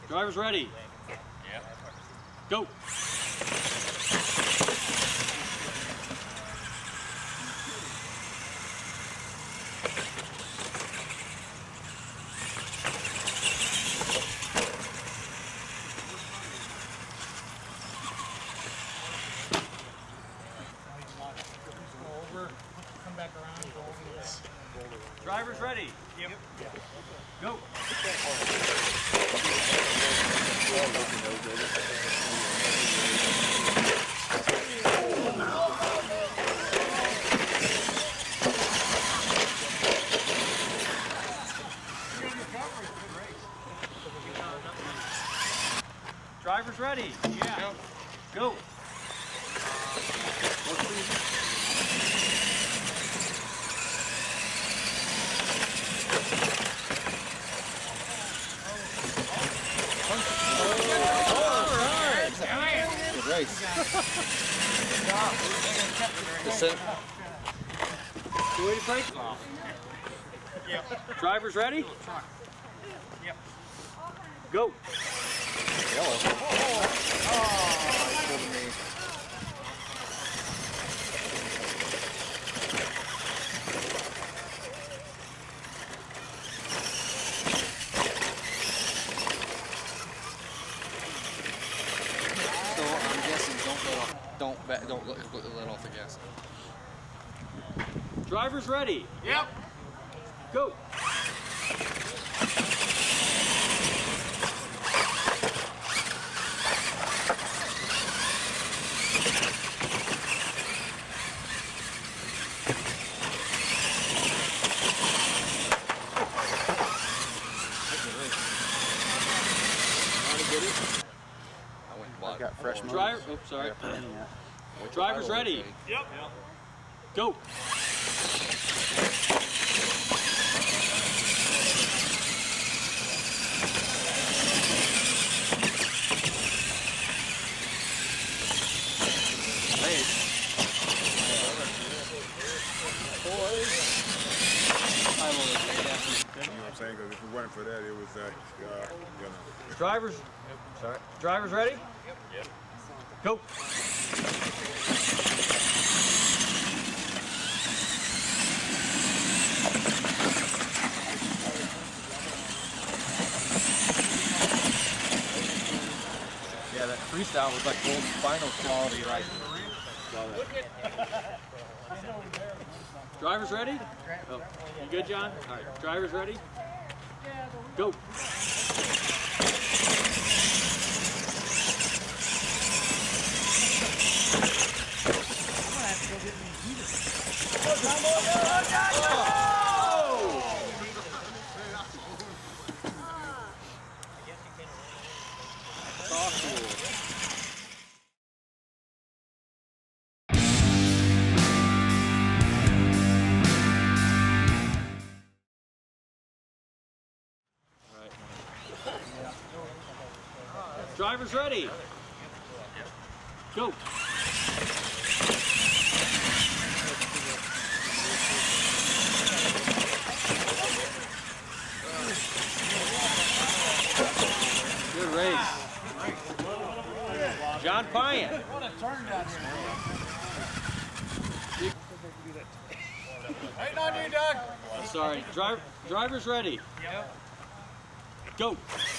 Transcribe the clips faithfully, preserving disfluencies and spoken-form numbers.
Drivers ready? Yep. Go. Come back around, go over this. Drivers ready? Yep. Go. Drivers ready? Yeah. Go. Good race. Listen. Do we break? Yep. Drivers ready? Yep. Go. Yellow. Oh, me. So I'm guessing don't let off, don't back, don't let, let off the gas. Drivers ready? Yep. Go. I went wide. Got fresh motors. Driver. Oops, sorry. Drivers ready? Yep. Go. You know what I'm saying? Because if it wasn't for that, it was, uh, uh, you know. Drivers. Sorry. Drivers ready? Yep. Go. Yeah, that freestyle was like gold final quality, right? Drivers ready? Oh. You good, John? All right. Drivers ready? Go. Drivers ready? Go. Good race. John Pyan. What a turn down here. Waiting on you, Doug. Oh, sorry. Dri drivers ready? Yep. Go.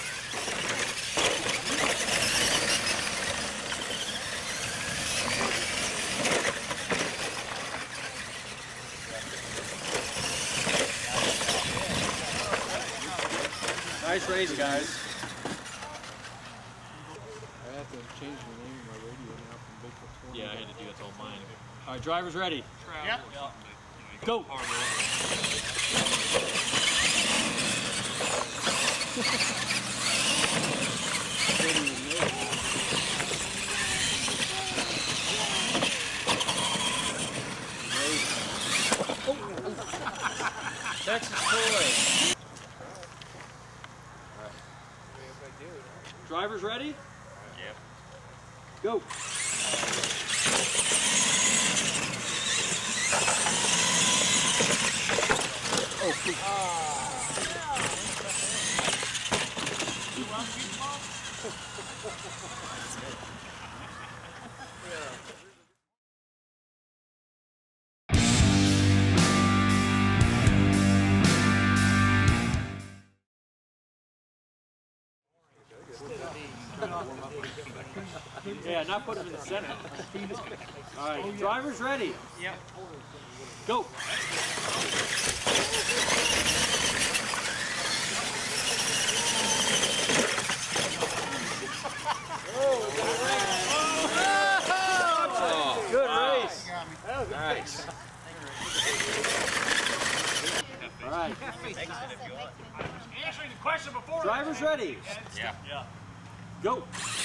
Nice race, guys. I have to change the name of my radio now from Bigfoot twenty. Yeah, I had to do that to all mine. All right, drivers ready? Yep. Go. Texas Toy. Drivers ready? Yep. Go. Oh, Yeah, not put him in the center. All right, drivers ready? Yep. Go. Good race. Nice. All right. Answering the question before. Drivers ready? Yeah. Yeah. Go.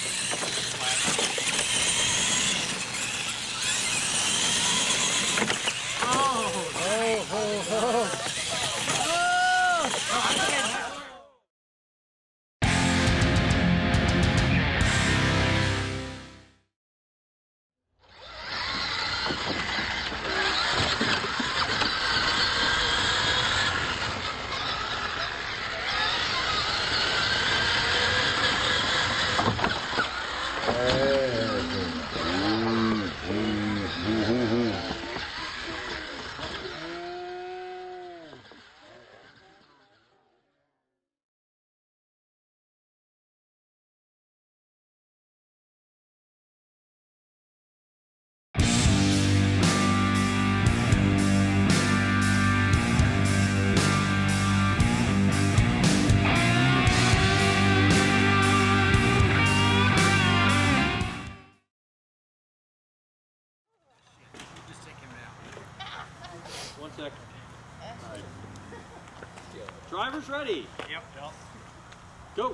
One second. All right. Drivers ready? Yep. Yep. Go.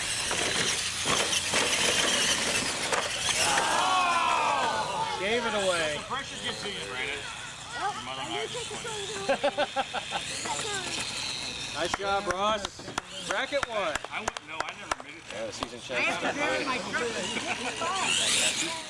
Gave it away. The pressure gets to you, Brandon. Nice job, Ross. Brkt one. I wouldn't know. I never admitted that. Yeah, the season champion.